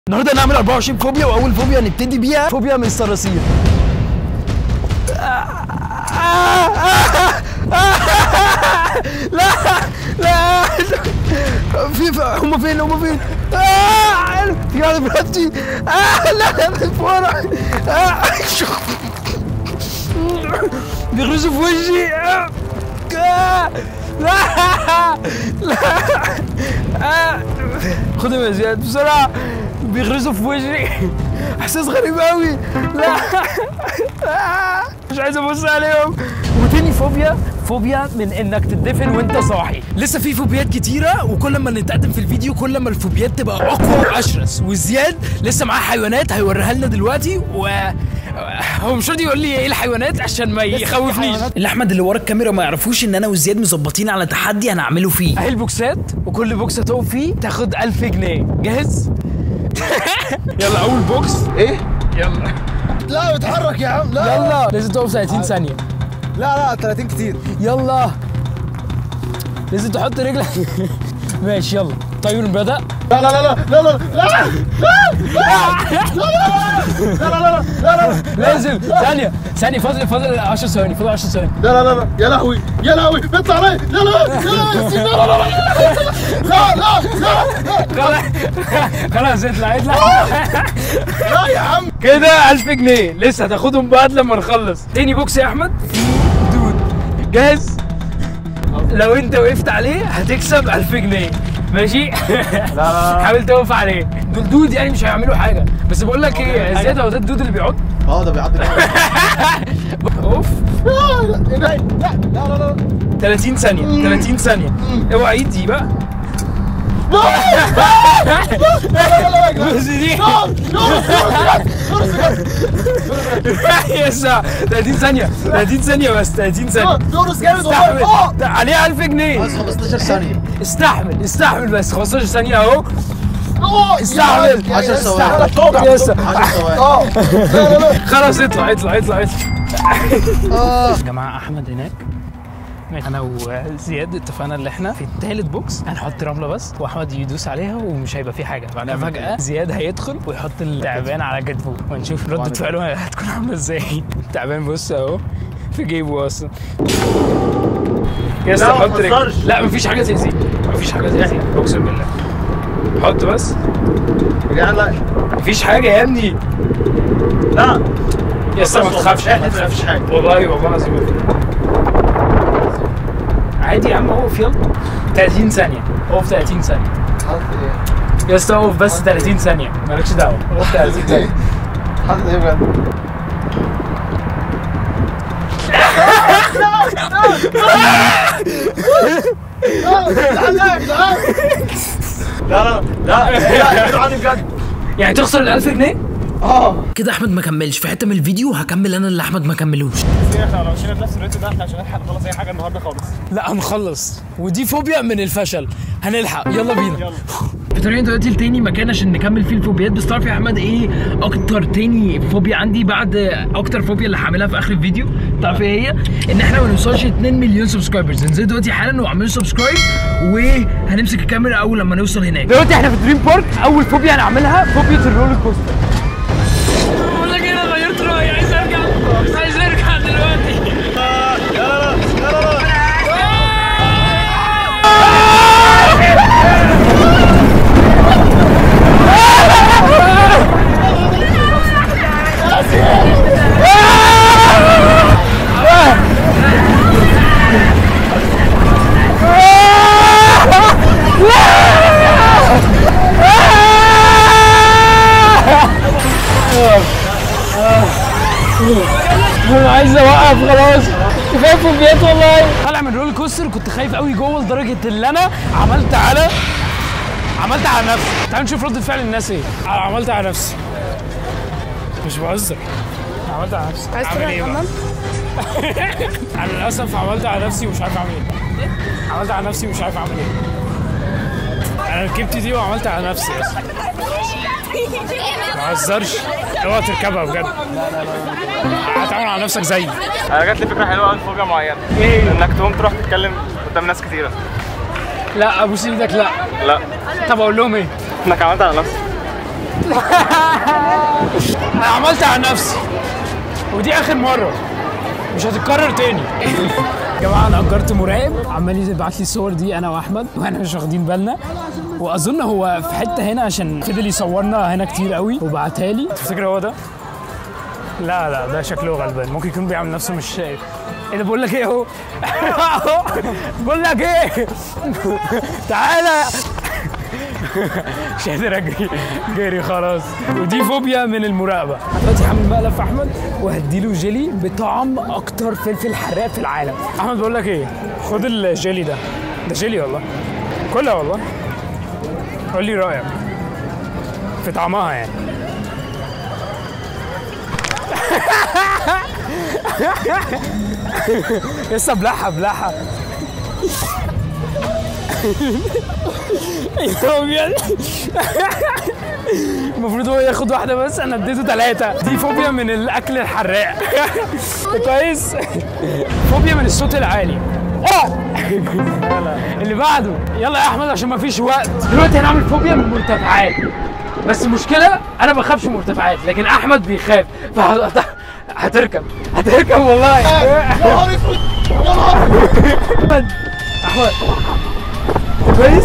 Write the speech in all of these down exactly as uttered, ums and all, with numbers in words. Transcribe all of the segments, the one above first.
النهارده هنعمل أربعة وعشرين فوبيا، واول فوبيا هنبتدي بيها فوبيا من الصراصير. لا لا في هما فين هما فين؟ تيجي على براتي. لا فورا بيغرزوا في وشي. لا لا خدهم يا زياد بسرعة، بيغرزوا في وشي. احساس غريب قوي. لا مش عايز ابص عليهم. وتاني فوبيا فوبيا من انك تدفن وانت صاحي. لسه في فوبيات كتيره، وكل ما نتقدم في الفيديو كل ما الفوبيات تبقى اقوى واشرس. وزياد لسه معاه حيوانات هيوريها لنا دلوقتي، و هو مش راضي يقول لي ايه الحيوانات عشان ما يخوفنيش. اللي احمد اللي ورا الكاميرا ما يعرفوش ان انا وزياد مظبطين على تحدي هنعمله فيه. اهي البوكسات، وكل بوكس هتقف فيه تاخد ألف جنيه. جاهز؟ يلا اول بوكس. ايه؟ يلا. لا بتحرك يا عم. لا يلا لازم تقف ثلاثين ثانية. لا لا ثلاثين كتير. يلا لازم تحط رجلك. ماشي يلا. التايمر بدأ. لا لا لا لا لا لا لا لا لازم ثانية ثانية فاضل فاضل عشر ثواني فاضل عشر ثواني. لا لا لا يا لهوي يا لهوي اطلع علي. لا لا لا لا لا لا خلاص اطلع اطلع. لا يا عم كده ألف جنيه لسه هتاخدهم بعد لما نخلص. تاني بوكس يا احمد دود. جاهز؟ لو انت وقفت عليه هتكسب ألف جنيه. ماشي؟ لا حاول تقف عليه. دول دود يعني مش هيعملوا حاجة، بس بقول لك ايه زياد، هو ده الدود اللي بيعض؟ اه ده بيعض. اوف. لا لا لا لا ثلاثين ثانية ثلاثين ثانية. اوعى ايدي بقى. بس دي يس ثلاثين ثانية ثلاثين ثانية بس ثلاثين ثانية. دورس جامد استحمل عليه ألف جنيه. بس خمستاشر ثانية. استحمل استحمل بس خمستاشر ثانية اهو. استحمل عشر ثواني. عشر ثواني. خلاص اطلع اطلع اطلع اطلع. يا جماعة احمد هناك. انا وزياد اتفقنا ان احنا في الثالث بوكس هنحط رمله بس، واحمد يدوس عليها ومش هيبقى في حاجه. بعدها فجاه زياد هيدخل ويحط التعبان على كتفه، ونشوف رده فعله هتكون عامله ازاي. التعبان بص اهو في جيبه اصلا. يا اسطى حط رجلك. لا مفيش حاجه تاذيك، مفيش حاجه تاذيك اقسم بالله. حط بس. لا مفيش حاجه يا ابني. لا يا اسطى ما تخافش ما تخافش حاجه والله والله العظيم. عادي يا عم اقف يلا. ثلاثين ثانية اقف ثلاثين ثانية. يا اسطى اقف بس ثلاثين ثانية مالكش دعوة. اقف ثلاثين ثانية. حاطط ايه بجد؟ لا لا لا لا لا بجد. يعني تخسر ال ألف جنيه؟ اه كده احمد ما كملش في حته من الفيديو، هكمل انا اللي احمد ما كملوش. احنا لو مشينا في نفس الريتم ده احنا مش هنلحق نخلص اي حاجه النهارده خالص. لا هنخلص، ودي فوبيا من الفشل. هنلحق يلا بينا. يلا في طريقنا دلوقتي لتاني مكان عشان نكمل فيه الفوبيات. بس تعرف يا احمد ايه اكتر تاني فوبيا عندي بعد اكتر فوبيا اللي هعملها في اخر الفيديو؟ تعرف ايه هي؟ ان احنا ما نوصلش اتنين مليون سبسكرايبرز. ننزل دلوقتي حالا واعملوا سبسكرايب، وهنمسك الكاميرا اول لما نوصل هناك. دلوقتي احنا في دريم بارك. اول فوبيا هنعملها فوبيا الرولر كوستر. بقول لك انا غيرت رايي، عايز ارجع عايز ارجع دلوقتي. انا عايز اوقف خلاص، كفايه فوبيات والله. طالع من رول كوستر كنت خايف قوي جوه لدرجه ان انا عملت على عملت على نفسي. تعالوا نشوف رده فعل الناس ايه. عملت على نفسي، مش بهزر، عملت على نفسي. عايز تروح الحمام؟ انا للاسف عملت على نفسي ومش عارف اعمل ايه. عملت على نفسي ومش عارف اعمل ايه. انا ركبت دي وعملت على نفسي اصلا. ما بهزرش، اوعى تركبها بجد. هتعمل على نفسك زيي. انا جات لي فكره حلوه قوي في فوبيا معينه. ايه؟ انك تقوم تروح تتكلم قدام ناس كتيره. لا ابوس ايدك. لا لا طب اقول لهم ايه؟ انك عملت على نفسك. انا عملت على نفسي ودي اخر مره مش هتتكرر تاني. يا جماعه انا اجرت مراقب عمال يبعت لي الصور دي انا واحمد واحنا مش واخدين بالنا، واظن هو في حته هنا عشان فضل يصورنا هنا كتير قوي وبعتها لي. تفتكر هو ده؟ لا لا ده شكله غلبان، ممكن يكون بيعمل نفسه مش شايف. ايه ده بقول لك ايه اهو. بقول لك ايه تعالى. مش قادر اجري جري خلاص. ودي فوبيا من المراقبه. دلوقتي هعمل مقلب في احمد وهديله جيلي بطعم اكتر فلفل حراق في العالم. احمد بقول لك ايه، خد الجيلي ده، ده جيلي والله، كلها والله، قول لي رايك في طعمها يعني. لسه بلعها بلعها. المفروض هو ياخد واحدة بس، أنا اديته ثلاثة. دي فوبيا من الأكل الحراق. كويس؟ فوبيا من الصوت العالي. اه اللي بعده يلا يا أحمد عشان مفيش وقت. دلوقتي هنعمل فوبيا من المرتفعات، بس المشكلة أنا ما بخافش من المرتفعات لكن أحمد بيخاف، فهتركب هتركب والله. يا نهار اسود يا نهار أحمد أحمد كويس؟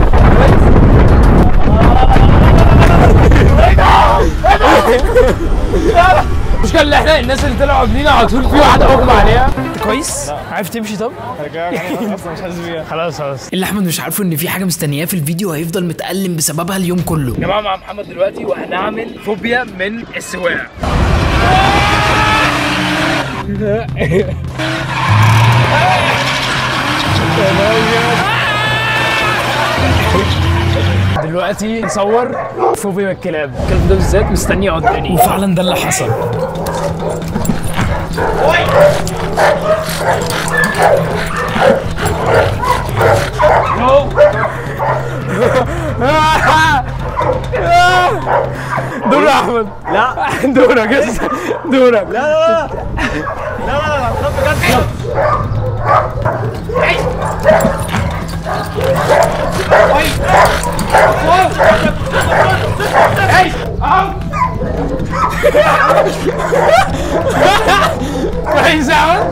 المشكلة اللي احنا الناس اللي طلعوا قبلينا على طول في واحدة اغمى عليها. انت كويس؟ عارف تمشي طب؟ اصلا مش حاسس بيها. خلاص خلاص. اللي احمد مش عارفه ان في حاجه مستنياه في الفيديو هيفضل متألم بسببها اليوم كله. يا جماعة مع محمد دلوقتي وهنعمل فوبيا من السواقة. دلوقتي نصور فوبيا من الكلاب. الكلب ده بالذات مستني قدامي وفعلا ده اللي حصل. دور يا احمد. لا دورك يا اسطى دورك. لا لا لا لا لا لا خد بجد. كويس يا احمد.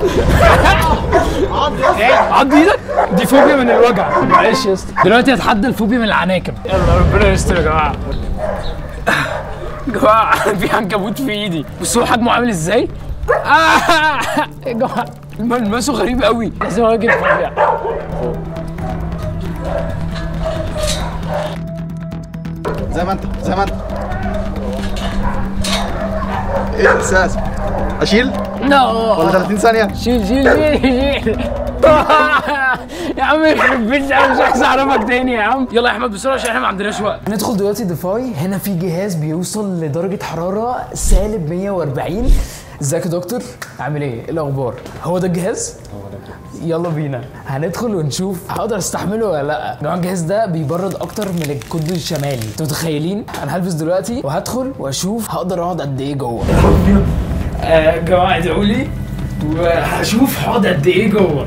عض ايدك. دي فوبيا من الوجع. معلش يا اسطى. دلوقتي هتحدى الفوبيا من العناكب. يلا ربنا يستر يا جماعه. يا جماعه في عنكبوت في ايدي، بصوا حجمه عامل ازاي. يا جماعه ملمسه غريب قوي، لازم اواجه الفوبيا. زي ما انت زي ما انت. ايه الاحساس؟ اشيل لا ولا ثلاثين ثانية؟ شيل شيل شيل شيل. يا عم يخرب بيتك انا مش عايز اعرفك تاني يا عم. يلا يا احمد بسرعه عشان احنا ما عندناش وقت. ندخل دلوقتي ديفاي. هنا في جهاز بيوصل لدرجه حراره سالب مية وأربعين. ازيك يا دكتور؟ عامل ايه؟ ايه الاخبار؟ هو ده الجهاز؟ هو ده الجهاز. يلا بينا هندخل ونشوف هقدر استحمله ولا لا. نوع الجهاز ده بيبرد اكتر من القطب الشمالي، انتوا متخيلين؟ انا هلبس دلوقتي وهدخل واشوف هقدر اقعد قد ايه جوه. يا جماعه ادعوا لي وهشوف هقعد قد ايه جوه.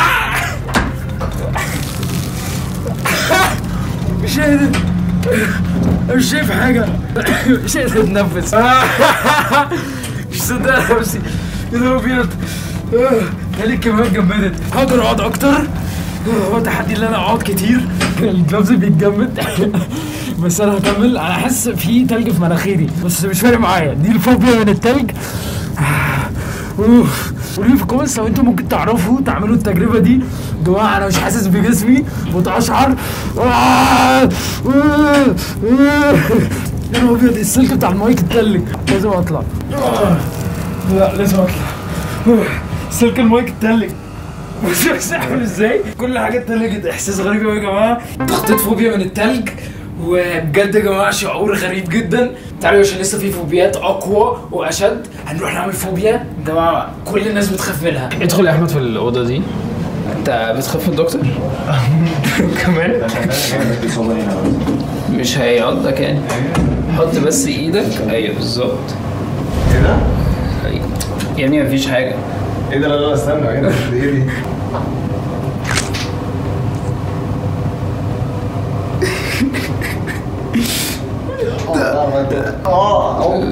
مش قادر، مش شايف حاجه، مش قادر اتنفس. مش مصدق نفسي. يا نهار ابيض، خلي الكاميرا اتجمدت. هقدر اقعد اكتر، هو تحدي ان انا اقعد كتير. الجلافز بيتجمد. بس انا هكمل. انا حاسس في تلج في مناخيري بس مش فارق معايا، دي الفوبيا من التلج. اوف. قولوا لي في الكومنتس لو انتوا ممكن تعرفوا تعملوا التجربه دي. يا جماعه انا مش حاسس بجسمي، متقشعر. يا نهار ابيض، السلك بتاع المايك اتلج. لازم اطلع. لا لازم اطلع. سلك المايك اتلج. بص بس اعمل ازاي؟ كل حاجه اتلجت. احساس غريب قوي يا جماعه. تخطيط فوبيا من التلج، وبجد يا جماعه شعور غريب جدا. تعالوا عشان لسه في فوبيات اقوى واشد. هنروح نعمل فوبيا يا جماعه كل الناس بتخاف منها. ادخل يا احمد في الاوضه دي. انت بتخاف من الدكتور؟ كمان؟ مش هيعضك يعني. حط بس ايدك. ايوه بالظبط. ايه ده؟ يا ابني مفيش حاجه. ايه ده؟ لا لا استنى، ايه ده؟ ايه دي؟ اه اه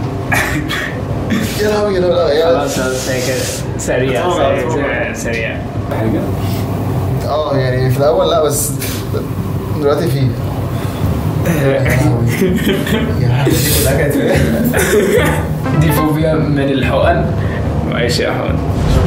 يا لهوي يا لهوي يا لهوي. خلاص خلاص هي كده سريع سريع سريع حاجة. اه يعني في الاول لا بس دلوقتي في دي فوبيا من الحقن. ماشي يا حقن.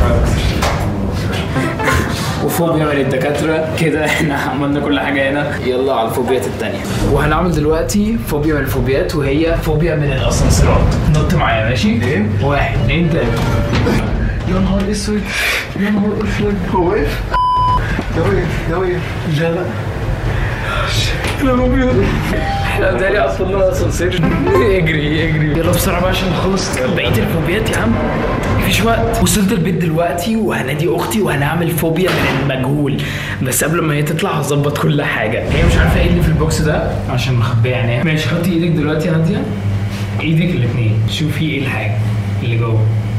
وفوبيا من الدكاترة. كده احنا عملنا كل حاجة هنا. يلا على الفوبيات التانية. وهنعمل دلوقتي فوبيا من الفوبيات وهي فوبيا من الاسانسيرات. نط معايا ماشي؟ ايه؟ واحد اتنين تلاتة. يا نهار اسود يا نهار اسود. هو واقف ده واقف ده واقف. لا لا يا ابيض. احنا بتهيألي اصلا اسانسير. اجري اجري يلا بسرعة بقى عشان نخلص بقية الفوبيات يا عم. مفيش وقت. وصلت البيت دلوقتي وهنادي اختي وهنعمل فوبيا من المجهول، بس قبل ما هي تطلع هظبط كل حاجة. هي مش عارفة ايه اللي في البوكس ده عشان مخبية عينيها. ماشي حطي ايدك دلوقتي يا نادية. ايدك الاتنين شوفي ايه الحاجة اللي جوه.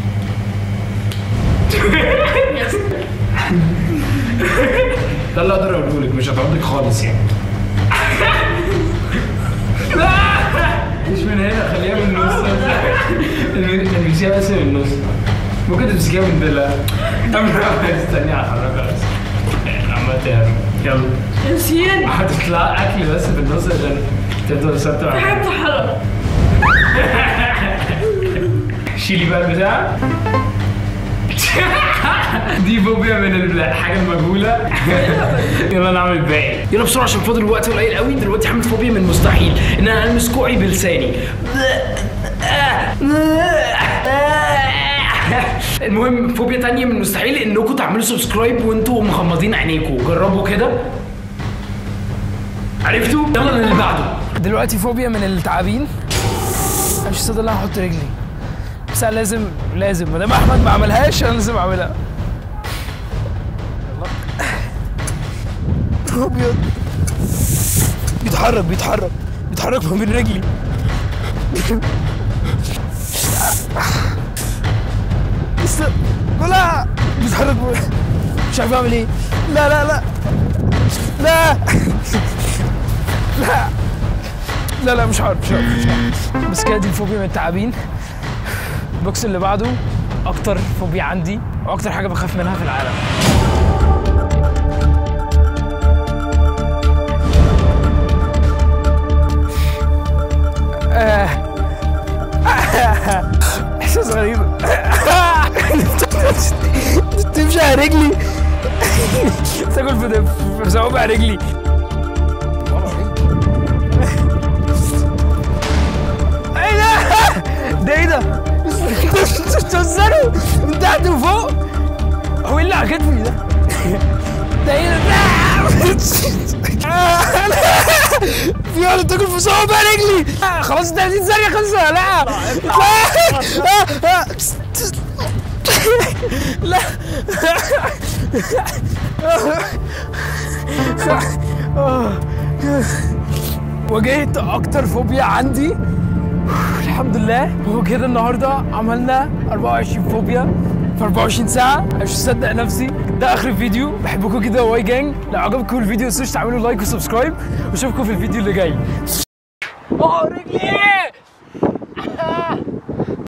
ده اللي اقدر اقوله لك، مش هتعضك خالص يعني. مش من هنا، خليها من النص. تمسكيها بس من النص. ممكن تمسكيها من دلها. استني على الحركة بس. عملت ايه؟ يلا. نسيان. هتطلع اكل بس في النص عشان تفضل ثابتة معاك. بحب حرام. شيلي بقى البتاع. دي فوبيا من الحاجه المجهوله. يلا نعمل الباقي. يلا بسرعه عشان فاضل الوقت قليل قوي. دلوقتي هعمل فوبيا من مستحيل ان انا المس كوعي بلساني. المهم فوبيا تانية من مستحيل انكم تعملوا سبسكرايب وانتوا مغمضين عينيكم. جربوا كده. عرفتوا؟ يلا اللي بعده. دلوقتي فوبيا من التعابين. مش صدق اللي هحط رجلي، بس انا لازم لازم ما دام احمد ما عملهاش انا لازم اعملها. ابيض بيتحرك بيتحرك بيتحرك ما بين رجلي. لسه لا بيتحرك مش عارف اعمل ايه. لا لا لا لا لا لا لا مش عارف مش عارف مش عارف. بس كده دي الفوبيا من التعابين. البوكس اللي بعده اكتر فوبيا عندي واكتر حاجه بخاف منها في العالم. احساس غريب. تمشي على رجلي. تاكل في صوابع رجلي. ايه ده؟ ده ايه ده؟ بتهزروا من تحت وفوق؟ هو ايه اللي على كتفي ده؟ ده ايه ده؟ في واحدة بتاكل في صوابع رجلي. خلاص تلاتين ثانية خلصوا. لا لا لا واجهت اكتر فوبيا عندي الحمد لله. هو كده النهارده عملنا أربعة وعشرين فوبيا في أربعة وعشرين ساعة. مش مصدق نفسي. ده اخر الفيديو. بحبكم كده واي جانج. لو عجبكم الفيديو متنسوش تعملوا لايك وسبسكرايب واشوفكم في الفيديو اللي جاي.